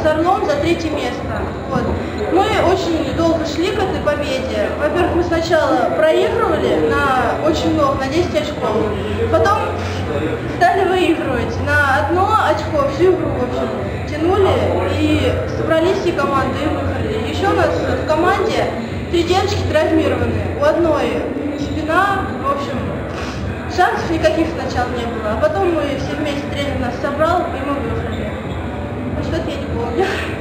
с Орлом за 3-е место. Вот. Мы очень долго шли к этой победе. Во-первых, мы сначала проигрывали на очень много, на 10 очков. Потом стали выигрывать на 1 очко всю игру, в общем, тянули и собрались все команды и выиграли. Еще у нас в команде 3 девочки травмированы. У одной спина, в общем, шансов никаких сначала не было. А потом мы все вместе, тренер нас собрал, и мы выиграли. А что-то я не помню.